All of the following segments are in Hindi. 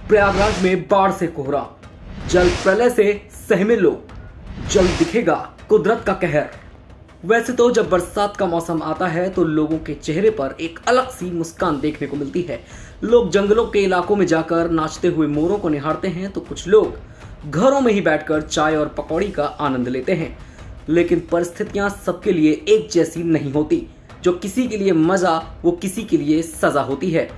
प्रयागराज में बाढ़ से कोहरा, जल प्रलय से सहमे लोग, जल्द दिखेगा कुदरत का कहर। वैसे तो जब बरसात का मौसम आता है तो लोगों के चेहरे पर एक अलग सी मुस्कान देखने को मिलती है। लोग जंगलों के इलाकों में जाकर नाचते हुए मोरों को निहारते हैं तो कुछ लोग घरों में ही बैठकर चाय और पकौड़ी का आनंद लेते हैं। लेकिन परिस्थितियां सबके लिए एक जैसी नहीं होती। जो किसी के लिए मजा वो किसी के लिए सजा होती है।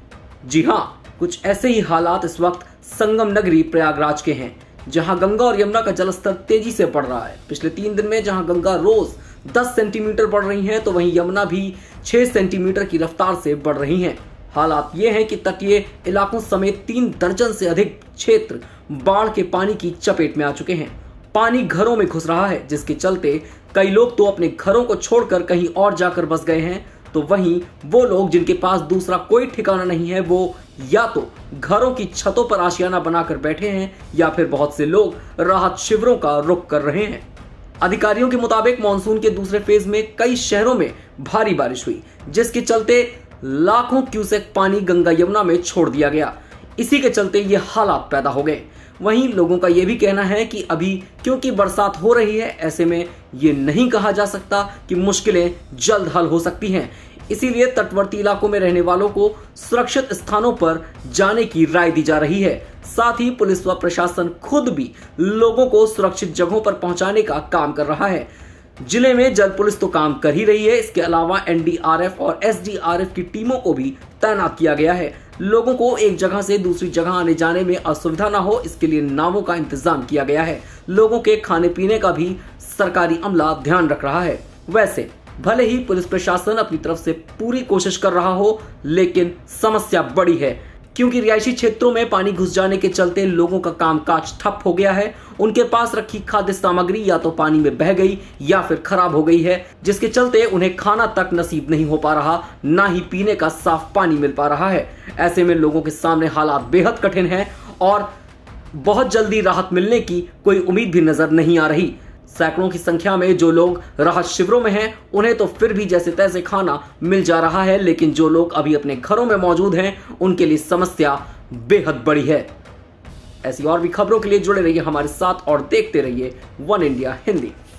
जी हाँ, कुछ ऐसे ही हालात इस वक्त संगम नगरी प्रयागराज के हैं, जहां गंगा और यमुना का जलस्तर तेजी से बढ़ रहा है। पिछले 3 दिन में जहां गंगा रोज 10 सेंटीमीटर बढ़ रही है तो वहीं यमुना भी 6 सेंटीमीटर की रफ्तार से बढ़ रही है। हालात ये हैं कि तटीय इलाकों समेत 3 दर्जन से अधिक क्षेत्र बाढ़ के पानी की चपेट में आ चुके हैं। पानी घरों में घुस रहा है, जिसके चलते कई लोग तो अपने घरों को छोड़कर कहीं और जाकर बस गए हैं, तो वहीं वो लोग जिनके पास दूसरा कोई ठिकाना नहीं है वो या तो घरों की छतों पर आशियाना बनाकर बैठे हैं या फिर बहुत से लोग राहत शिविरों का रुख कर रहे हैं। अधिकारियों के मुताबिक मानसून के दूसरे फेज में कई शहरों में भारी बारिश हुई, जिसके चलते लाखों क्यूसेक पानी गंगा यमुना में छोड़ दिया गया। इसी के चलते ये हालात पैदा हो गए। वहीं लोगों का यह भी कहना है कि अभी क्योंकि बरसात हो रही है, ऐसे में ये नहीं कहा जा सकता कि मुश्किलें जल्द हल हो सकती हैं। इसीलिए तटवर्ती इलाकों में रहने वालों को सुरक्षित स्थानों पर जाने की राय दी जा रही है। साथ ही पुलिस व प्रशासन खुद भी लोगों को सुरक्षित जगहों पर पहुंचाने का काम कर रहा है। जिले में जल पुलिस तो काम कर ही रही है, इसके अलावा एनडीआरएफ और एसडीआरएफ की टीमों को भी तैनात किया गया है। लोगों को एक जगह से दूसरी जगह आने जाने में असुविधा न हो, इसके लिए नावों का इंतजाम किया गया है। लोगों के खाने पीने का भी सरकारी अमला ध्यान रख रहा है। वैसे भले ही पुलिस प्रशासन अपनी तरफ से पूरी कोशिश कर रहा हो, लेकिन समस्या बड़ी है, क्योंकि रिहायशी क्षेत्रों में पानी घुस जाने के चलते लोगों का कामकाज ठप हो गया है। उनके पास रखी खाद्य सामग्री या तो पानी में बह गई या फिर खराब हो गई है, जिसके चलते उन्हें खाना तक नसीब नहीं हो पा रहा, ना ही पीने का साफ पानी मिल पा रहा है। ऐसे में लोगों के सामने हालात बेहद कठिन हैं और बहुत जल्दी राहत मिलने की कोई उम्मीद भी नजर नहीं आ रही। सैकड़ों की संख्या में जो लोग राहत शिविरों में हैं, उन्हें तो फिर भी जैसे तैसे खाना मिल जा रहा है, लेकिन जो लोग अभी अपने घरों में मौजूद हैं, उनके लिए समस्या बेहद बड़ी है। ऐसी और भी खबरों के लिए जुड़े रहिए हमारे साथ और देखते रहिए वन इंडिया हिंदी।